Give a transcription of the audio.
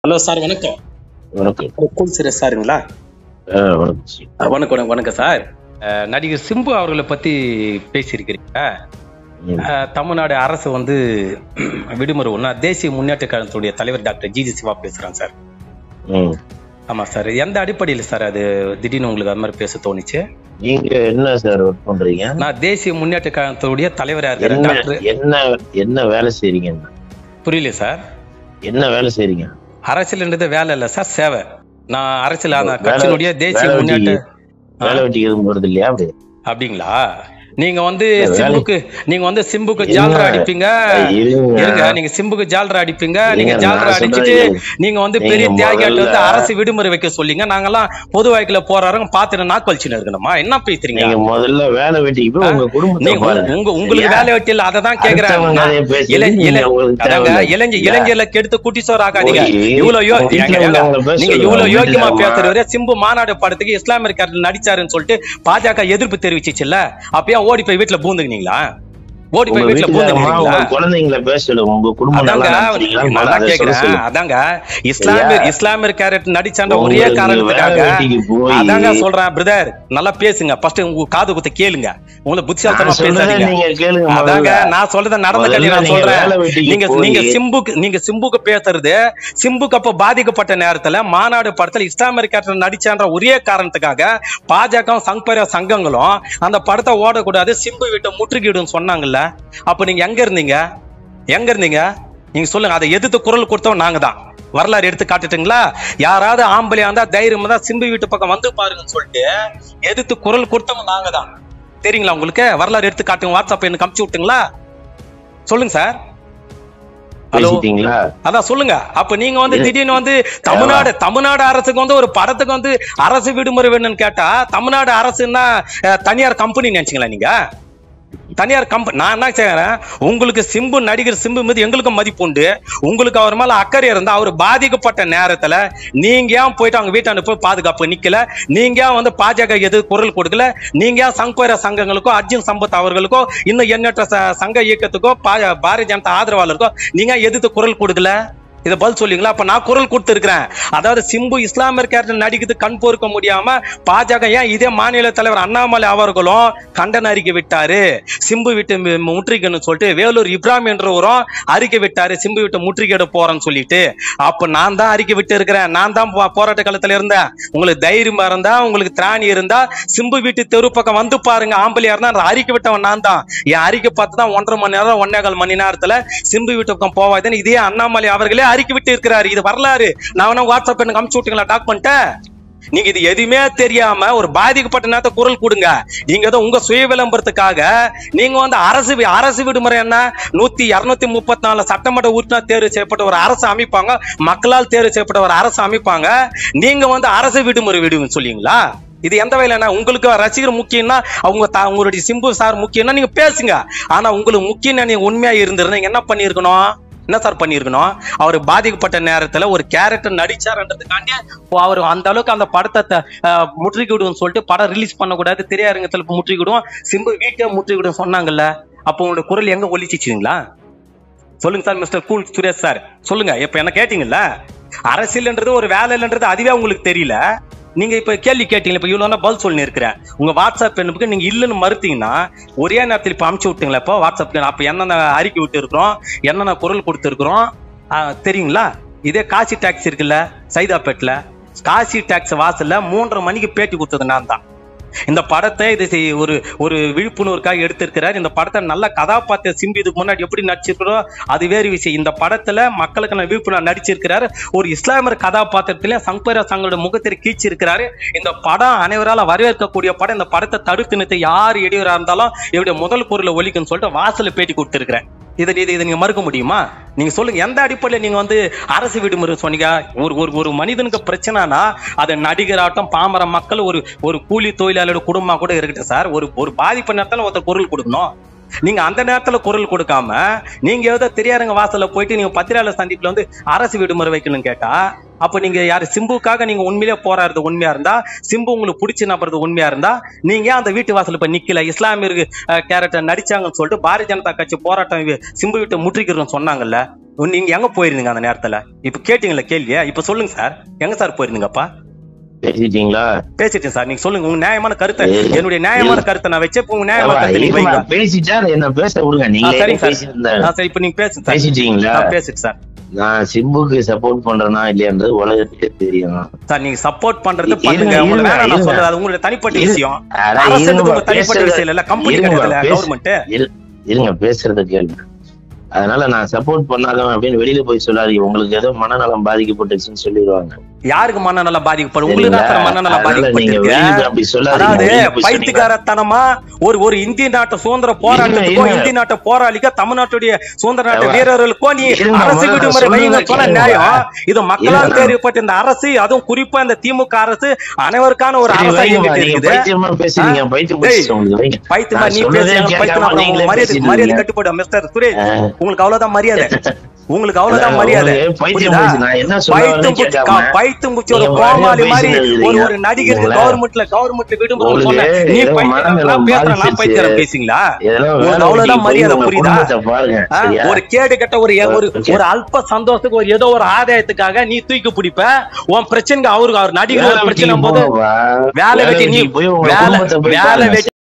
Hello sir, வணக்கம். வணக்கம். சுரேஷ் சாருங்களா? வணக்கம் வணக்கம் சார். நடிகர் சிம்பு அவர்களை பத்தி பேசியிருக்கிறீங்க. தமிழ்நாடு அரசு வந்து விடுமுறை ஒண்ணா தேசிய முன்னேற்ற கழகத்துடைய தலைவர் டாக்டர் GG.SIVA பேசுறாங்க சார். ஆமா சார். எந்த அடிப்படையில் சார் அது திடீர்னு உங்களுக்கு அது மாதிரி பேச தோணுச்சு? நீங்க என்ன சார் ஒர்க் பண்றீங்க? நான் தேசிய முன்னேற்ற கழகத்துடைய தலைவரா இருக்கிறேன். என்ன வேலை செய்றீங்க? புரியல சார். என்ன வேலை செய்றீங்க? அரசியல்ன்றது வேலை இல்ல சார், சேவை. நான் அரசியல் கட்சியினுடைய தேசிய முன்னேற்ற வேலை வெட்டிக்கு எதுவும் போறது இல்லையா? அப்படிங்களா? நீங்க வந்து சிம்புக்கு ஜால்ரா அடிப்பீங்க. இருங்க, நீங்க சிம்புக்கு ஜால்ரா அடிப்பீங்க. நீங்க ஜால்ரா அடிச்சுட்டு நீங்க வந்து பெரிய தியாகியாட்டு வந்து அரசு விடுமுறை வைக்க சொல்லிங்க. நாங்கெல்லாம் பொது வாய்க்குல போறாருங்க பாத்துட்டு நாக்கழிச்சுன்னு இருக்கணுமா? என்ன பேசுறீங்க? முதல்ல வேலை வெட்டிக்கு உங்க குடும்பம் உங்களுக்கு வேலை வெட்டி இல்ல, அததான் கேக்குறேன். இளைஞர்ல கெடுத்து குட்டிசோர் ஆகாதீங்க. நீங்க இவ்வளவு யோக்கியமா பேசுறவரே சிம்பு மாநாடு படத்துக்கு இஸ்லாமிய நடிச்சாருன்னு சொல்லிட்டு பாஜக எதிர்ப்பு தெரிவிச்சிச்சுல்ல, அப்பயா ஓடி போய் வீட்டுல பூந்துக்கினீங்களா? ஓடி போய் வீட்டுல பூந்துக்கினீங்களா? குழந்தைங்களை பேசணும், உங்க குடும்பம் அதாங்க இஸ்லாமிய கேரக்டர் நடிச்சாண்ட ஒரே காரணத்துக்காக அதாங்க சொல்றேன். பிரதர் நல்லா பேசுங்க, ஃபர்ஸ்ட் உங்க காது குத்த கேளுங்க. உங்களை புத்திசாலித்தனமா பேசாதீங்க. அதாங்க நான் சொல்றத நடந்த கல்வி நான் சொல்றேன். நீங்க சிம்புக்கு பேசுறது, சிம்புக்கு அப்ப பாதிக்கப்பட்ட நேரத்துல மாநாடு படத்துல இஸ்லாமிய கேரக்டர் நடிச்சான்ற ஒரே காரணத்துக்காக பாஜக சங்கங்களும் அந்த படத்தை ஓடக்கூடாது, சிம்பு வீட்டை முற்றுகிடும் சொன்னாங்கல்ல. அப்ப நீங்க எங்க இருந்தீங்க? நீங்க சொல்லுங்க. அதை எதிர்த்து குரல் கொடுத்தோம் நாங்க தான். வரலாறு எடுத்து காட்டுட்டுங்களா? யாராவது ஆம்பளையா இருந்தா தைரியம் தான் சிம்பு வீட்டு பக்கம் வந்து பாருங்கன்னு சொல்லிட்டு எதிர்த்து குரல் கொடுத்தவங்க நாங்க தான். தெரியுங்களா உங்களுக்கு? வரலாறு எடுத்து காட்டுங்க. வாட்ஸ்அப் எனக்கு அனுப்பிச்சு விட்டுங்களா? சொல்லுங்க சார். ஹலோ, அதான் சொல்லுங்க. அப்ப நீங்க வந்து திடீர்னு வந்து தமிழ்நாடு அரசுக்கு வந்து ஒரு படத்துக்கு வந்து அரசு விடுமுறை வேணும்னு கேட்டா தமிழ்நாடு அரசுன்னா தனியார் கம்பெனி நினைச்சீங்களா? நீங்க தனியார் கம்பெனி. நான் என்ன செய்யறேன், உங்களுக்கு நடிகர் சிம்பு மீது எங்களுக்கும் மதிப்பு உண்டு. உங்களுக்கு அவர் மேல அக்கறை இருந்தா அவர் பாதிக்கப்பட்ட நேரத்துல நீங்க ஏன் போயிட்டு அவங்க வீட்டாண்டு போய் பாதுகாப்பு நிக்கல? நீங்க ஏன் வந்து பாஜக எது குரல் கொடுக்கல? நீங்க ஏன் சங்கங்களுக்கோ அர்ஜுன் சம்பத் அவர்களுக்கோ இன்னும் எண்ணற்ற சங்க இயக்கத்துக்கோ பாரதிய ஜனதா ஆதரவாளருக்கோ நீங்க எதிர்த்து குரல் கொடுக்கல? இதை பதில் சொல்லுங்களா? அப்ப நான் குரல் கொடுத்து இருக்கிறேன். அதாவது சிம்பு இஸ்லாமிய கேரக்டர் நடிக்கிறது கண் பொறுக்க முடியாம பாஜக ஏன் இதே மாநில தலைவர் அண்ணாமலை அவர்களும் கண்டன அறிக்கை விட்டாரு, சிம்பு வீட்டு முற்றுகைன்னு சொல்லிட்டு. வேலூர் இப்ராஹிம் என்றவரும் அறிக்கை விட்டாரு, சிம்பு வீட்டு முற்றுகையிட போறேன்னு சொல்லிட்டு. அப்ப நான் தான் அறிக்கை விட்டு இருக்கிறேன். நான் தான் போராட்ட காலத்துல இருந்தேன். உங்களுக்கு தைரியம் இருந்தா, உங்களுக்கு திராணி இருந்தா சிம்பு வீட்டு தெரு பக்கம் வந்து பாருங்க. ஆம்பளையா இருந்தா அறிக்கை விட்டவன் நான் தான். என் அறிக்கை பார்த்து தான் 1.5 மணி நேரம் 1.25 மணி நேரத்துல சிம்பு வீட்டு பக்கம் போவாதுன்னு இதே அண்ணாமலை அவர்களே அறிக்கை விட்டு இருக்கிறாரு. இது வரலாறு. நான் வாட்ஸ்அப் எனக்கு அனுப்பிச்சு விட்டுங்களா டாக்குமெண்ட்? நீங்க இது எதுவுமே தெரியாம ஒரு பாதிக்கப்பட்ட நேரத்தை குரல் கொடுங்க. நீங்க ஏதோ உங்க சுய விளம்பரத்துக்காக நீங்க வந்து அரசு விடுமுறை என்ன 234 சட்டமன்ற உறுப்பினர் தேர்வு செய்யப்பட்ட ஒரு அரசு அமைப்பாங்க, மக்களால் தேர்வு செய்யப்பட்ட ஒரு அரசு அமைப்பாங்க. நீங்க வந்து அரசு விடுமுறை விடுன்னு சொல்லிங்களா? இது எந்த வகையில? உங்களுக்கு ரசிகர் முக்கியம்னா உங்களுடைய சிம்பு சார் முக்கியம்னா நீங்க பேசுங்க. ஆனா உங்களுக்கு முக்கியம் நீங்க உண்மையா இருந்திருந்தா நீங்க என்ன பண்ணிருக்கணும்? என்ன சார் பண்ணிருக்கணும்? அவர் பாதிக்கப்பட்ட நேரத்துல ஒரு கேரக்டர் நடிச்சார்ன்றதுக்காண்டி அவர் அந்த அளவுக்கு அந்த படத்தை முற்றுகிடுவோம் சொல்லிட்டு படம் ரிலீஸ் பண்ணக்கூடாது, திரையரங்கத்துல முற்றுகிடுவோம், சிம்பு வீட்டை முற்றுகிடும் சொன்னாங்கல்ல. அப்போ உங்களோட குரல் எங்க ஒலிச்சிச்சுங்களா? சொல்லுங்க sir. Mister cool Suresh sir சொல்லுங்க. இப்ப என்ன கேட்டீங்கல்ல, அரசியல்ன்றது ஒரு வேலை இல்லைன்றது அதுவே உங்களுக்கு தெரியல. நீங்க இப்ப கேள்வி கேட்டீங்க, இப்ப இவ்வளவு பதில் சொல்லி இருக்கிறேன். உங்க வாட்ஸ்அப் எண்ணுக்கு நீங்க இல்லன்னு மறுத்தீங்கன்னா ஒரே நேரத்தில் இப்ப அனுப்பிச்சு விட்டுங்களா? இப்போ வாட்ஸ்அப் அப்ப என்னென்ன அறிக்கை விட்டு இருக்கிறோம், என்னென்ன குரல் கொடுத்துருக்கிறோம் தெரியுங்களா? இதே காசி டாக்ஸ் இருக்குல்ல சைதாப்பேட்ல, காசி டாக்ஸ் வாசல்ல 3:30 மணிக்கு பேட்டி கொடுத்தது நான் தான். இந்த படத்தை ஒரு விழிப்புணர்வுக்காக எடுத்திருக்கிறார். இந்த படத்தை நல்ல கதாபாத்திர சிம்பு இதுக்கு முன்னாடி எப்படி நடிச்சிருக்கிறோம் அது வேறு விஷயம். இந்த படத்துல மக்களுக்கு விழிப்புணர்வு நடிச்சிருக்கிறாரு. ஒரு இஸ்லாமிய கதாபாத்திரத்திலே சங்களோட முகத்திரை கீழ்ச்சிருக்கிறாரு. இந்த படம் அனைவரால் வரவேற்கக்கூடிய படம். இந்த படத்தை தடுத்து நிறுத்த யார் இடையூறா இருந்தாலும் இவருடைய முதல் பொருளை ஒலிக்குன்னு சொல்லிட்டு வாசல பேட்டி கொடுத்திருக்கிறேன். இதை நீங்க மறுக்க முடியுமா? நீங்க சொல்லுங்க. எந்த அடிப்படையில் நீங்க வந்து அரசு விடுமுறை சொன்னீங்க? ஒரு மனிதனுக்கு பிரச்சனைனா அது நடிகராட்டம் பாமர மக்கள் ஒரு கூலி தொழிலாளரோட குடும்பமா கூட இருக்கட்டும் சார், ஒரு பாதிப்பு நேரத்தில் ஒருத்தர் குரல் கொடுக்கணும். நீங்க அந்த நேரத்துல குரல் கொடுக்காம நீங்க ஏதோ திரையரங்க வாசல்ல போயிட்டு நீங்க பத்திரிகையாளர் சந்திப்புல வந்து அரசு விடுமுறை வைக்கணும்னு கேட்டா அப்ப நீங்க யாரு சிம்புக்காக நீங்க உண்மையிலே போராடுறது உண்மையா இருந்தா, சிம்பு உங்களுக்கு பிடிச்ச நபறது உண்மையா இருந்தா நீங்க அந்த வீட்டு வாசல் இப்ப நிக்கல, இஸ்லாமிய கேரக்டர் நடிச்சாங்கன்னு சொல்லிட்டு பாரதிய ஜனதா கட்சி போராட்டம் சிம்பு வீட்டை முற்றுகிறோம் சொன்னாங்கல்ல, நீங்க எங்க போயிருந்தீங்க அந்த நேரத்துல? இப்ப கேட்டீங்களா கேள்வியா? இப்ப சொல்லுங்க சார், எங்க சார் போயிருந்தீங்கப்பா? பேசிட்டீங்களா? பேசிட்டேன் சார். நீங்க சொல்லுங்க உங்க நியாயமான கருத்தை. என்னுடைய நியாயமான கருத்தை நான் வச்சே உங்க நியாயமான கருத்தை நீங்க வைங்க. பேசிட்டா என்ன பேச விடுங்க. நீங்க சரிங்க சார். சரி இப்ப நீங்க பேசுங்க சார். பேசிட்டீங்களா? பேசிட்டு சார். நான் சிம்புக்கு சப்போர்ட் பண்றேனா இல்லையான்றது உலகத்துக்கே தெரியும் சார். நீங்க சப்போர்ட் பண்றது பண்ணுங்க, உங்களுக்கு வேணாம் நான் சொல்றது அது உங்களுடைய தனிப்பட்ட விஷயம். தனிப்பட்ட விஷயம் இல்ல, கம்பெனி கிடையாதுல, கவர்மெண்ட். இருங்க பேசுறத கேளுங்க. அதனால நான் சப்போர்ட் பண்ணாதவன் அப்படின்னு வெளியில போய் சொல்லாதீங்க. உங்களுக்கு ஏதோ மனநலம் பாதிக்கப்பட்டுச்சுன்னு சொல்லிடுவாங்க. யாருக்கு மனநலம் பாதிக்கப்படும்? உங்களுக்கு தான் மனநலம் பாதிக்கப்பட்டிருக்கு. அதாவது பைத்தியக்காரத்தனமா ஒரு இந்திய நாட்டு சுதந்திர போராட்டத்துக்கோ இந்திய நாட்டு போராளிக்கோ தமிழ்நாட்டுடைய சுதந்திர நாட்டு வீரர்களுக்கோ நீ அரசு விடுமுறை வைங்க சொன்ன நியாயம். இது மக்களால் தேர்வுப்பட்ட இந்த அரசு, அதுவும் குறிப்பா இந்த திமுக அரசு அனைவருக்கான ஒரு அரசா இயங்கிட்டு இருக்குது. பைத்தியமா நீ பேசுறீங்க, மரியாதை கட்டுப்படும் மிஸ்டர் சுரேஷ். உங்களுக்கு அவ்வளவுதான் மரியாதை, உங்களுக்கு அவ்வளவுதான் மரியாதை. பைத்தியம் ஒரு கோமாளி மாதிரி ஒரு நடிகர் கவர்மெண்ட்ல விடுமுறை சொன்ன நீ பைத்தியம் பேசுங்களா? உங்களுக்கு அவ்வளவுதான் மரியாதை, புரியுதா? ஒரு கேடு கட்ட ஒரு அல்ப சந்தோஷத்துக்கு ஏதோ ஒரு ஆதாயத்துக்காக நீ தூக்கி பிடிப்ப. உன் பிரச்சனை அவருக்கு அவர் நடிகர் பிரச்சனை போது வேலை வெட்டி நீ வேலை வெட்டி